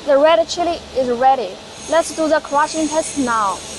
The red chili is ready. Let's do the crushing test now.